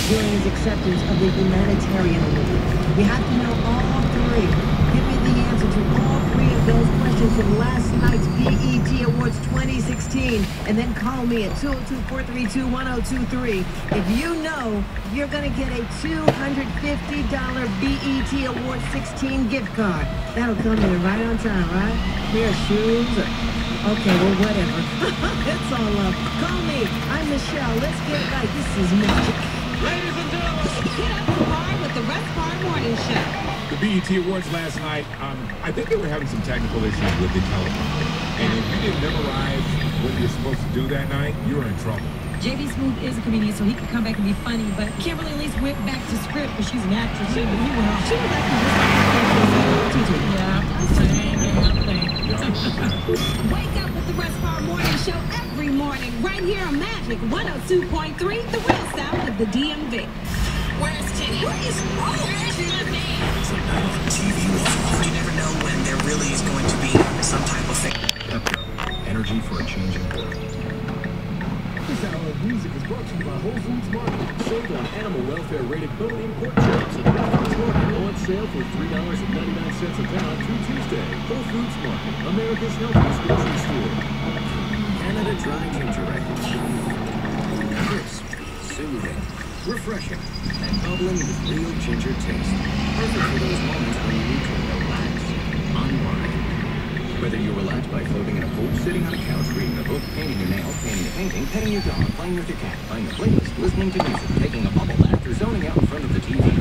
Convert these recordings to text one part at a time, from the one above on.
during his acceptance of the humanitarian award. You have to know all three. Give me the answer to all three of those questions from last night's BET Awards 2016, and then call me at 202-432-1023. If you know, you're going to get a $250 BET Awards 16 gift card. That'll come in right on time, right? Pair of shoes. Okay, well, whatever. It's all love. Call me. I'm Michelle. Let's get it right. This is magic. Ladies and gentlemen, Get up and ride with the Russ Parr Morning Show. the BET Awards last night, I think they were having some technical issues with the teleprompter. And if you didn't memorize what you're supposed to do that night, you're in trouble. JB Smoove is a comedian, so he could come back and be funny, but Kimberly at least went back to script because she's an actress. She went off. She was like teacher. Yeah, same thing. Wake up with the Russ Parr Morning Show every morning right here on Magic 102.3, the real sound of the DMV. Where's Titty? What is wrong? Where's my name? TV you never know when there really is going to be some type of thing. Pepco, energy for a changing world. This hour of music is brought to you by Whole Foods Market. Sold on animal welfare rated bone-in pork chops at Whole Foods Market. On sale for $3.99 a pound through Tuesday. Whole Foods Market, America's healthiest grocery store. Canada Dry Ginger Ale. Crisp, soothing, refreshing, and bubbling with real ginger taste. Perfect for those moments when you need to relax, unwind. Whether you relax by floating in a pool, sitting on a couch, reading a book, painting your nails, painting a painting, petting your dog, playing with your cat, playing a playlist, listening to music, taking a bubble bath, or zoning out in front of the TV.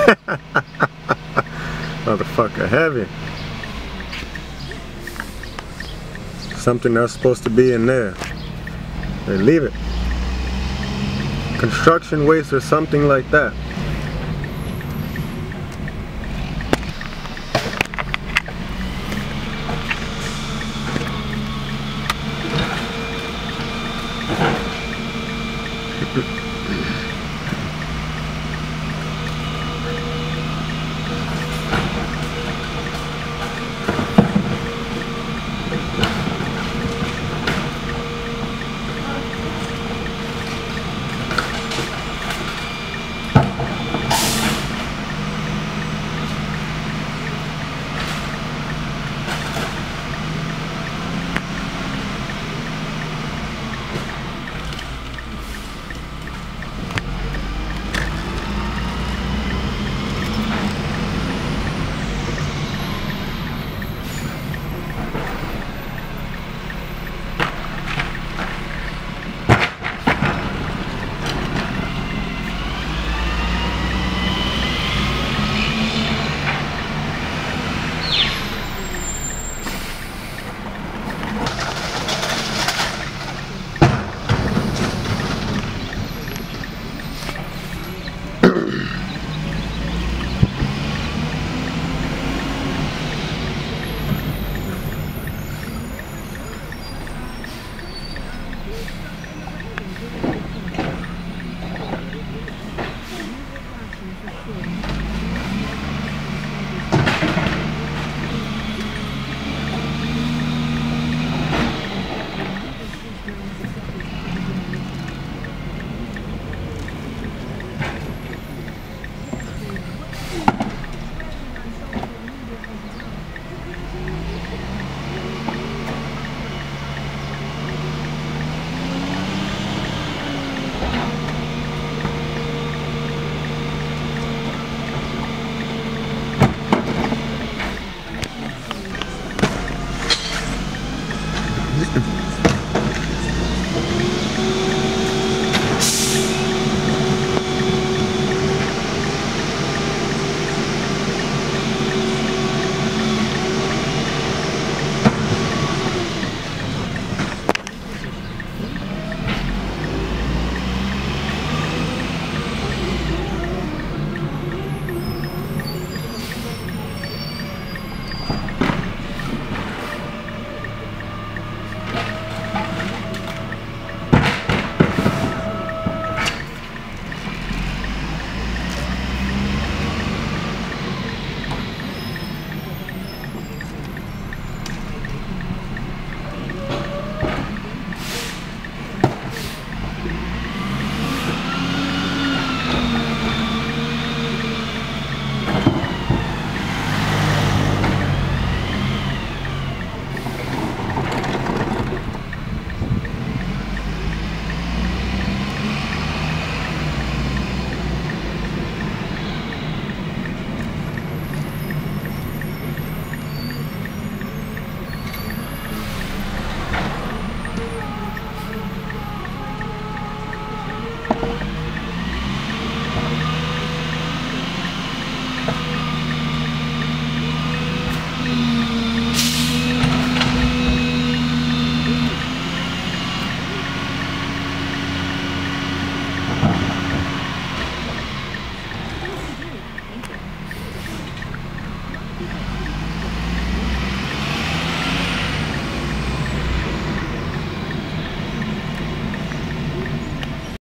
Motherfucker heavy. Something that's supposed to be in there. They leave it. Construction waste or something like that.